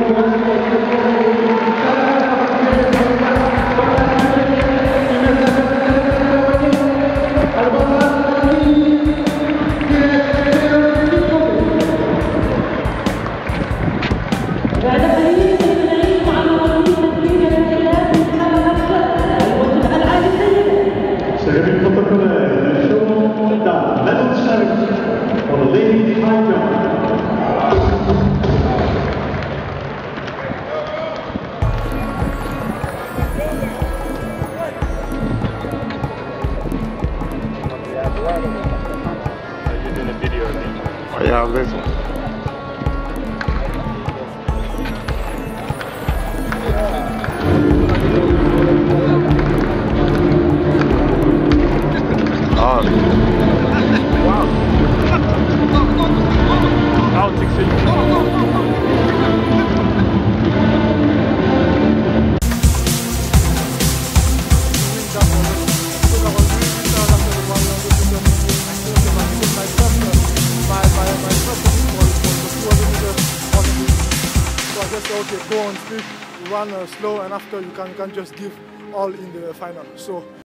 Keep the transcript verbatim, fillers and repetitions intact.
Ja, weet wel. Ah. Wow. Nou, ik zie het. Okay, go on speed, run uh, slow, and after you can, you can just give all in the final. So